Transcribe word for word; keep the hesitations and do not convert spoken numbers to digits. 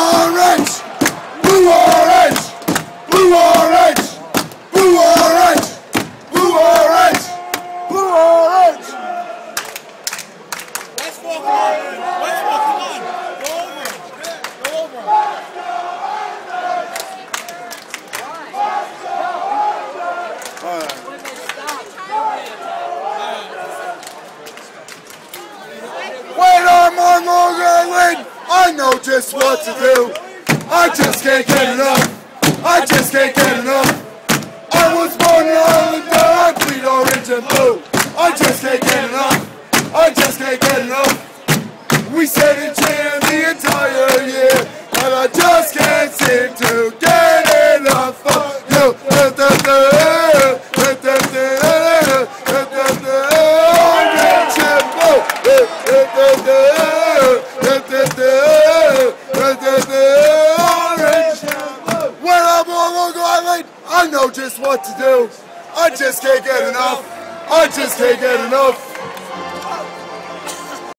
orange, blue orange, blue orange, blue orange, blue orange, blue orange. Let's walk on. Let's walk on. Go over. Go over. When I'm on Long Island, I know just what to do. I just can't get enough. I just can't get enough. I was born in Islander, I bleed orange and blue. I just can't get enough. I just can't get enough. We said it cheer the entire year, and I just can't seem to get enough of you. Orange and blue. When I'm on Long Island, I know just what to do. I just can't get enough. I just can't get enough.